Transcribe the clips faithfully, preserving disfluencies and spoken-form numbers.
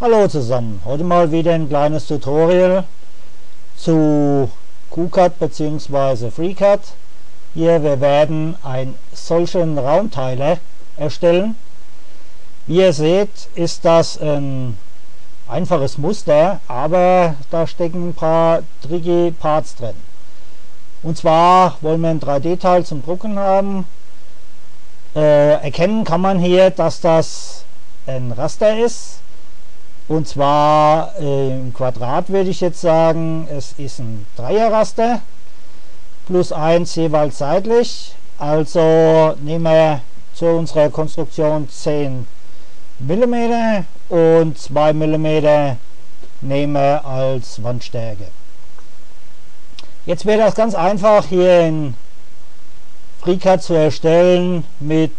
Hallo zusammen, heute mal wieder ein kleines Tutorial zu KuCut bzw. FreeCut. Hier, wir werden einen solchen Raumteiler erstellen. Wie ihr seht, ist das ein einfaches Muster, aber da stecken ein paar tricky Parts drin. Und zwar wollen wir ein drei D-Teil zum Drucken haben. Äh, erkennen kann man hier, dass das ein Raster ist. Und zwar äh, im Quadrat würde ich jetzt sagen, es ist ein Dreierraster plus eins jeweils seitlich. Also nehmen wir zu unserer Konstruktion zehn Millimeter und zwei Millimeter nehmen wir als Wandstärke. Jetzt wäre das ganz einfach hier in FreeCut zu erstellen mit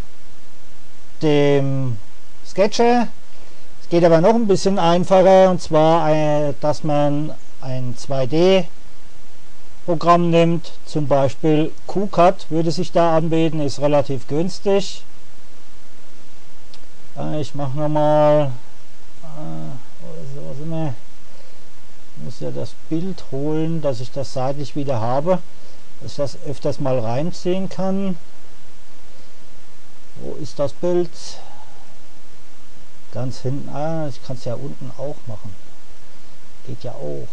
dem Sketcher. Es geht aber noch ein bisschen einfacher, und zwar, äh, dass man ein zwei D Programm nimmt, zum Beispiel KuCut würde sich da anbieten, ist relativ günstig. Äh, ich mache nochmal, äh, wo sind wir? Ich muss ja das Bild holen, dass ich das seitlich wieder habe, dass ich das öfters mal reinziehen kann. Wo ist das Bild? Ganz hinten, ah, ich kann es ja unten auch machen. Geht ja auch.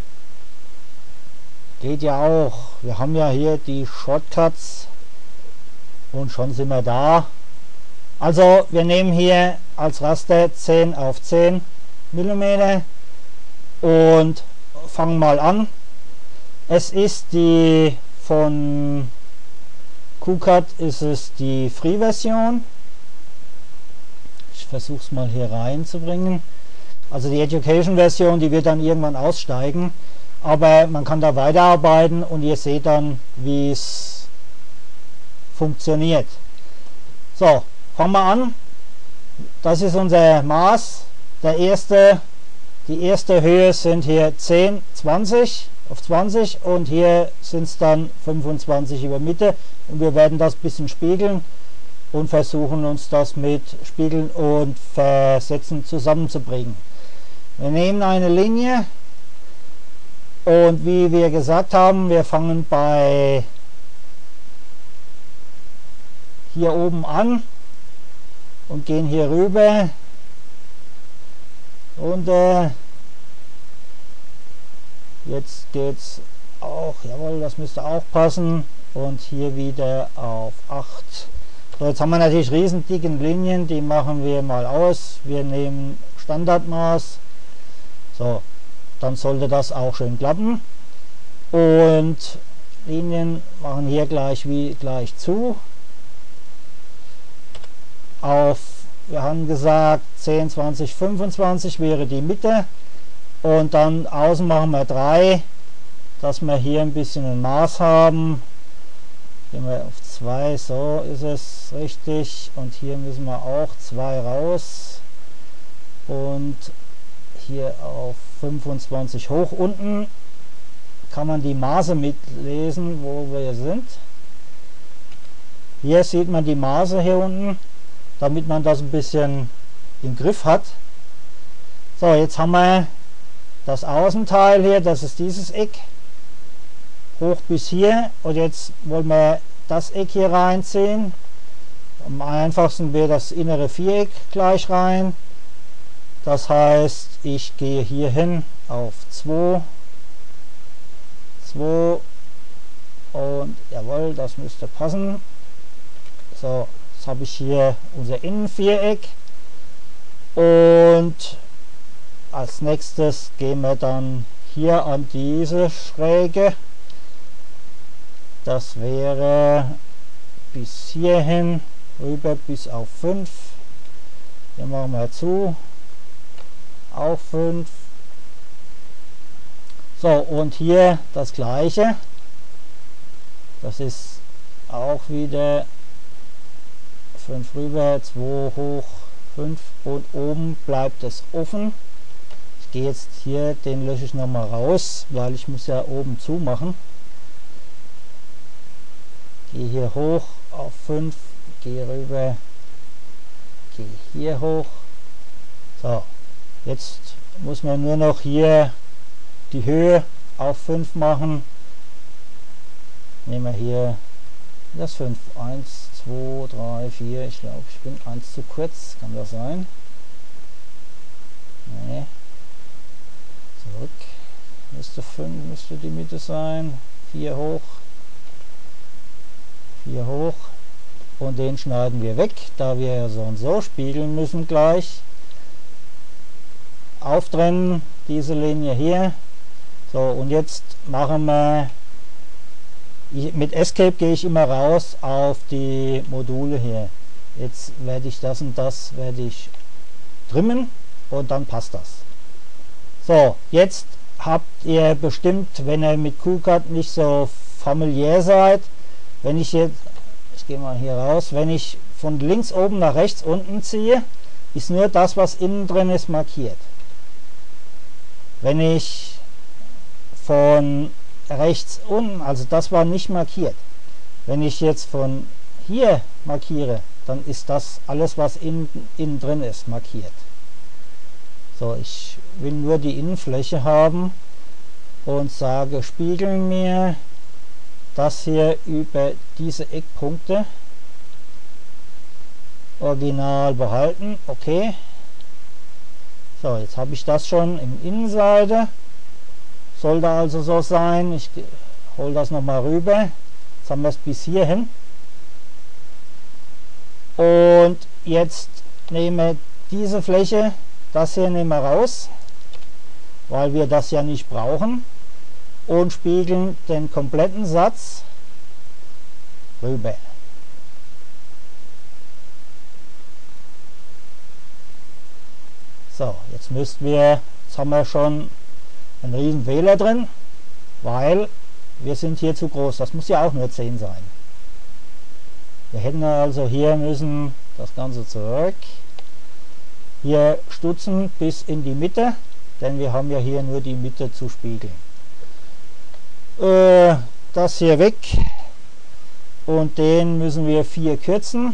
Geht ja auch. Wir haben ja hier die Shortcuts und schon sind wir da. Also wir nehmen hier als Raster zehn auf zehn Millimeter und fangen mal an. Es ist die von KuCut, ist es die Free-Version. Ich versuche es mal hier reinzubringen. Also die Education-Version, die wird dann irgendwann aussteigen, aber man kann da weiterarbeiten und ihr seht dann, wie es funktioniert. So, fangen wir an. Das ist unser Maß. Der erste, die erste Höhe sind hier zehn, zwanzig auf zwanzig und hier sind es dann fünfundzwanzig über Mitte und wir werden das ein bisschen spiegeln und versuchen uns das mit Spiegeln und Versetzen zusammenzubringen. Wir nehmen eine Linie und wie wir gesagt haben, wir fangen bei hier oben an und gehen hier rüber und äh, jetzt geht's auch, jawohl, das müsste auch passen, und hier wieder auf acht. So, jetzt haben wir natürlich riesen dicken Linien, die machen wir mal aus. Wir nehmen Standardmaß. So, dann sollte das auch schön klappen. Und Linien machen hier gleich wie gleich zu. Auf, wir haben gesagt, zehn, zwanzig, fünfundzwanzig wäre die Mitte. Und dann außen machen wir drei, dass wir hier ein bisschen ein Maß haben. Gehen wir auf zwei, so ist es richtig, und hier müssen wir auch zwei raus und hier auf fünfundzwanzig hoch. Unten kann man die Maße mitlesen, wo wir sind. Hier sieht man die Maße hier unten, damit man das ein bisschen im Griff hat. So, jetzt haben wir das Außenteil hier, das ist dieses Eck, hoch bis hier, und jetzt wollen wir das Eck hier reinziehen. Am einfachsten wäre das innere Viereck gleich rein. Das heißt, ich gehe hier hin auf zwei, zwei und jawohl, das müsste passen. So, jetzt habe ich hier unser Innenviereck und als nächstes gehen wir dann hier an diese Schräge. Das wäre bis hierhin rüber bis auf fünf. Hier machen wir zu. Auf fünf. So, und hier das gleiche. Das ist auch wieder fünf rüber, zwei hoch, fünf, und oben bleibt es offen. Ich gehe jetzt hier, den lösche ich nochmal raus, weil ich muss ja oben zumachen. Gehe hier hoch auf fünf, gehe rüber, gehe hier hoch. So, Jetzt muss man nur noch hier die Höhe auf fünf machen. Nehmen wir hier das fünf. eins, zwei, drei, vier. Ich glaube, ich bin eins zu kurz. Kann das sein? Nee. Zurück. Müsste fünf, müsste die Mitte sein. vier hoch. vier hoch. Und den schneiden wir weg, da wir ja so und so spiegeln müssen gleich. Auftrennen, diese Linie hier. So, und jetzt machen wir, ich, mit Escape gehe ich immer raus auf die Module hier. Jetzt werde ich das und das werde ich trimmen und dann passt das. So, jetzt habt ihr bestimmt, wenn ihr mit KuCAD nicht so familiär seid, wenn ich jetzt, ich gehe mal hier raus, wenn ich von links oben nach rechts unten ziehe, ist nur das, was innen drin ist, markiert. Wenn ich von rechts unten, also das war nicht markiert. Wenn ich jetzt von hier markiere, dann ist das alles, was innen, innen drin ist, markiert. So, ich will nur die Innenfläche haben und sage, spiegeln mir das hier über diese Eckpunkte. Original behalten, okay. So, jetzt habe ich das schon in Innenseite. Sollte also so sein. Ich hole das nochmal rüber. Jetzt haben wir es bis hierhin. Und jetzt nehmen wir diese Fläche, das hier nehmen wir raus, weil wir das ja nicht brauchen. Und spiegeln den kompletten Satz rüber. So, jetzt müssten wir, jetzt haben wir schon einen riesen Fehler drin, weil wir sind hier zu groß. Das muss ja auch nur zehn sein. Wir hätten also hier müssen das Ganze zurück, hier stutzen bis in die Mitte, denn wir haben ja hier nur die Mitte zu spiegeln. Äh, das hier weg und den müssen wir vier kürzen.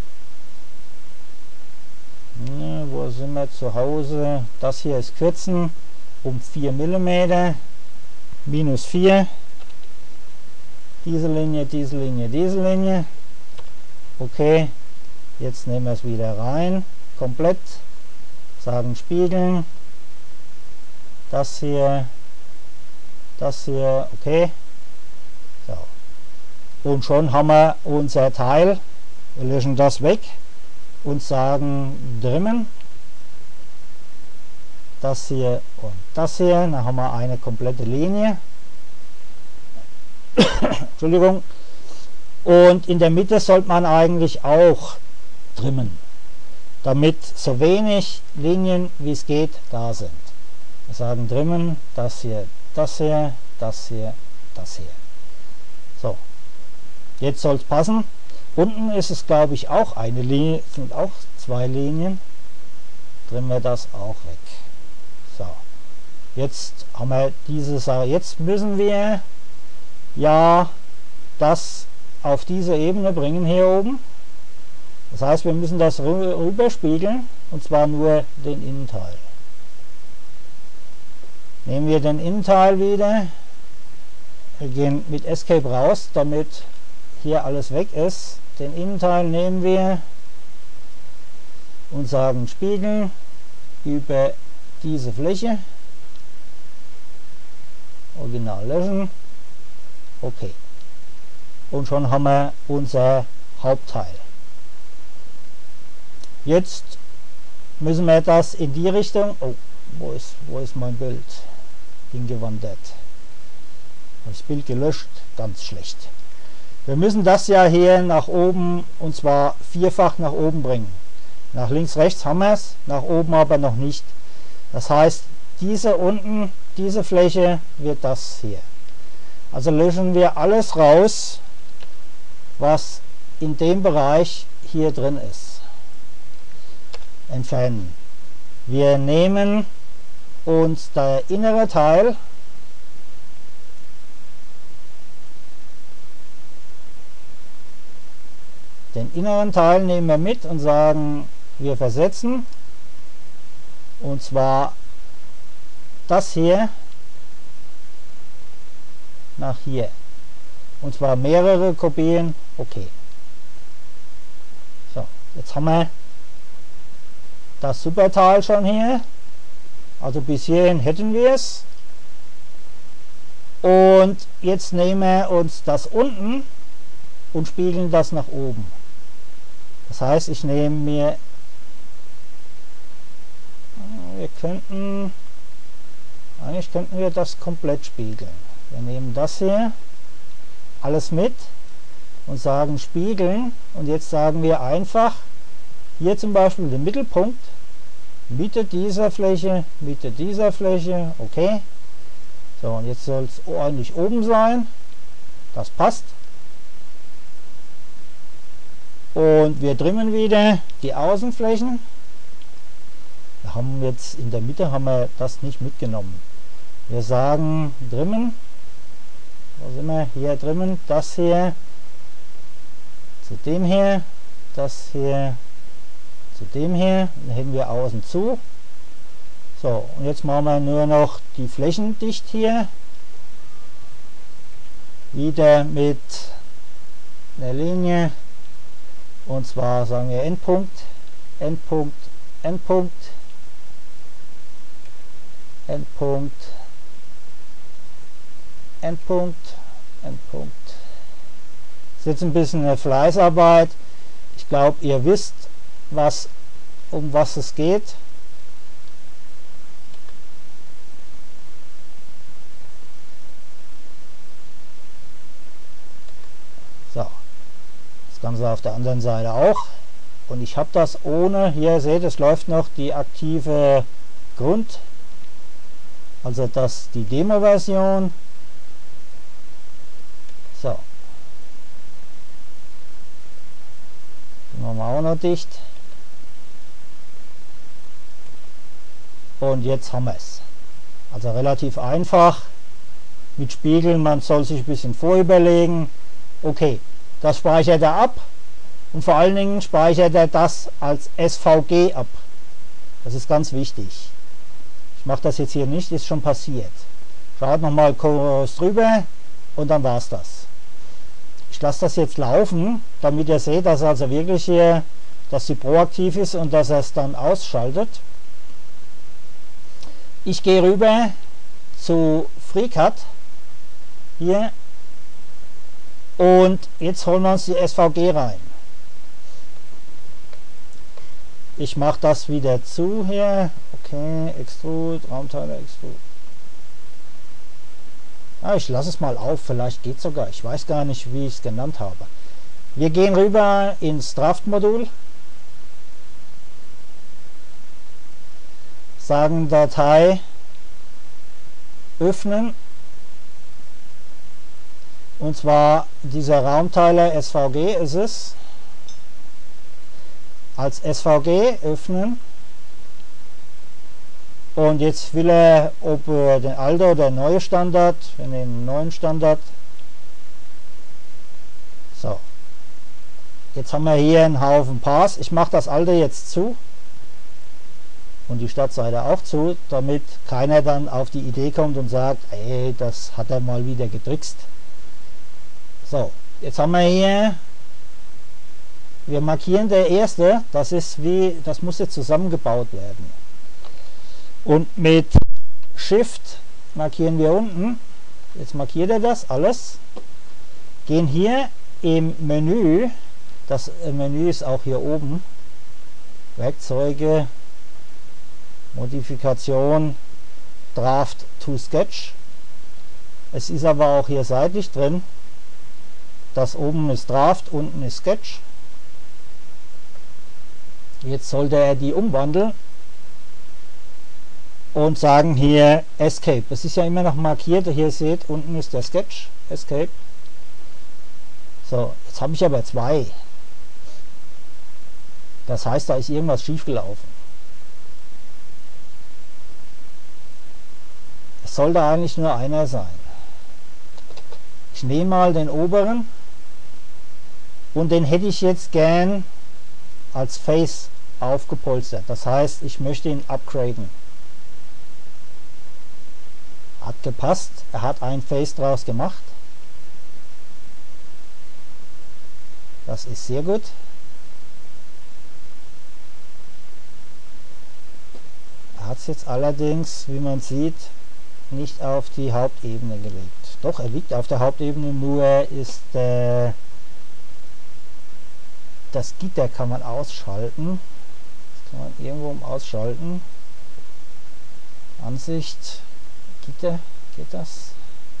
Ne, wo sind wir zu Hause? Das hier ist kürzen um vier Millimeter, minus vier. Diese Linie, diese Linie, diese Linie. Okay, jetzt nehmen wir es wieder rein, komplett, sagen spiegeln. Das hier, das hier, okay. So. Und schon haben wir unser Teil. Wir löschen das weg und sagen trimmen. Das hier und das hier. Dann haben wir eine komplette Linie. Entschuldigung. Und in der Mitte sollte man eigentlich auch trimmen, damit so wenig Linien wie es geht da sind. Wir sagen trimmen, das hier, das hier, das hier, das hier. So, jetzt soll es passen. Unten ist es, glaube ich, auch eine Linie, sind auch zwei Linien. Trimmen wir das auch weg. So, jetzt haben wir diese Sache. Jetzt müssen wir ja das auf diese Ebene bringen hier oben. Das heißt, wir müssen das rüber spiegeln, und zwar nur den Innenteil. Nehmen wir den Innenteil wieder, wir gehen mit Escape raus, damit hier alles weg ist. Den Innenteil nehmen wir und sagen spiegeln über diese Fläche, original löschen, okay. Und schon haben wir unser Hauptteil. Jetzt müssen wir das in die Richtung, oh, wo ist, wo ist mein Bild? Hingewandert. Habe das Bild gelöscht, ganz schlecht. Wir müssen das ja hier nach oben, und zwar vierfach nach oben bringen. Nach links, rechts haben wir es, nach oben aber noch nicht. Das heißt, diese unten, diese Fläche wird das hier. Also löschen wir alles raus, was in dem Bereich hier drin ist. Entfernen. Wir nehmen uns der innere Teil, den inneren Teil nehmen wir mit und sagen, wir versetzen Und zwar das hier nach hier. Und zwar mehrere Kopien. Okay. So, jetzt haben wir das Superteil schon hier. Also bis hierhin hätten wir es. Und jetzt nehmen wir uns das unten und spiegeln das nach oben. Das heißt, ich nehme mir, wir könnten, eigentlich könnten wir das komplett spiegeln. Wir nehmen das hier alles mit und sagen spiegeln, und jetzt sagen wir einfach hier zum Beispiel den Mittelpunkt, Mitte dieser Fläche, Mitte dieser Fläche, okay. So, und jetzt soll es ordentlich oben sein, das passt. Und wir trimmen wieder die Außenflächen. Wir haben jetzt in der Mitte haben wir das nicht mitgenommen. Wir sagen trimmen, wo sind wir? Hier trimmen, das hier zu dem hier, das hier zu dem hier, dann hätten wir außen zu. So, und jetzt machen wir nur noch die Flächen dicht hier. Wieder mit einer Linie. Und zwar sagen wir Endpunkt, Endpunkt, Endpunkt, Endpunkt, Endpunkt, Endpunkt. Das ist jetzt ein bisschen eine Fleißarbeit. Ich glaube, ihr wisst, was, um was es geht. So, das Ganze auf der anderen Seite auch. Und ich habe das ohne, hier ihr seht, es läuft noch die aktive Grund, also das die Demo-Version. So, die machen wir auch noch dicht. Und jetzt haben wir es. Also relativ einfach mit Spiegeln, man soll sich ein bisschen vorüberlegen. Okay, das speichert er ab, und vor allen Dingen speichert er das als S V G ab. Das ist ganz wichtig. Ich mache das jetzt hier nicht, ist schon passiert. Schaut nochmal kurz drüber und dann war es das. Ich lasse das jetzt laufen, damit ihr seht, dass er also wirklich hier, dass sie proaktiv ist und dass er es dann ausschaltet. Ich gehe rüber zu FreeCAD hier. Und jetzt holen wir uns die S V G rein. Ich mache das wieder zu hier. Okay, Extrude, Raumteile, Extrude. Ah, ich lasse es mal auf, vielleicht geht es sogar. Ich weiß gar nicht, wie ich es genannt habe. Wir gehen rüber ins Draft-Modul. Sagen Datei öffnen. Und zwar dieser Raumteiler S V G ist es. Als S V G öffnen. Und jetzt will er, ob er den alten oder den neuen Standard. Wir nehmen den neuen Standard. So. Jetzt haben wir hier einen Haufen Paths. Ich mache das alte jetzt zu. Und die Startseite auch zu, damit keiner dann auf die Idee kommt und sagt, ey, das hat er mal wieder getrickst. So, jetzt haben wir hier, wir markieren der erste, das ist wie, das muss jetzt zusammengebaut werden. Und mit Shift markieren wir unten, jetzt markiert er das alles, gehen hier im Menü, das Menü ist auch hier oben, Werkzeuge, Modifikation, Draft to Sketch. Es ist aber auch hier seitlich drin. Das oben ist Draft, unten ist Sketch. Jetzt sollte er die umwandeln und sagen hier Escape. Es ist ja immer noch markiert, hier seht, unten ist der Sketch, Escape. So, jetzt habe ich aber zwei. Das heißt, da ist irgendwas schief gelaufen. Es sollte eigentlich nur einer sein. Ich nehme mal den oberen und den hätte ich jetzt gern als Face aufgepolstert. Das heißt, ich möchte ihn upgraden. Hat gepasst. Er hat ein Face draus gemacht. Das ist sehr gut. Er hat es jetzt allerdings, wie man sieht, nicht auf die Hauptebene gelegt. Doch, er liegt auf der Hauptebene, nur ist äh, das Gitter kann man ausschalten. Das kann man irgendwo ausschalten. Ansicht, Gitter, geht das?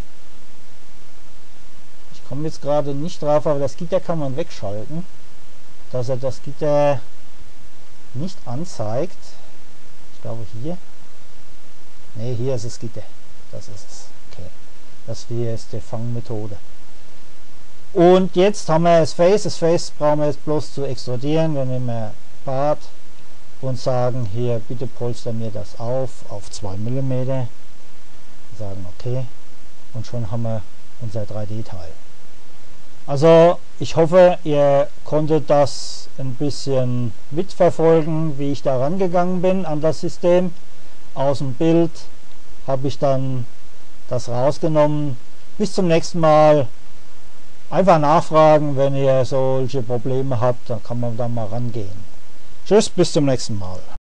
Ich komme jetzt gerade nicht drauf, aber das Gitter kann man wegschalten, dass er das Gitter nicht anzeigt. Ich glaube hier. Ne, hier ist das Gitter. Das ist es. Okay. Das hier ist die Fangmethode. Und jetzt haben wir das Face. Das Face brauchen wir jetzt bloß zu extrudieren. Wir nehmen Part und sagen hier, bitte polster mir das auf, auf zwei Millimeter. Sagen okay. Und schon haben wir unser drei D-Teil. Also ich hoffe, ihr konntet das ein bisschen mitverfolgen, wie ich da rangegangen bin an das System. Aus dem Bild habe ich dann das rausgenommen. Bis zum nächsten Mal. Einfach nachfragen, wenn ihr solche Probleme habt, dann kann man da mal rangehen. Tschüss, bis zum nächsten Mal.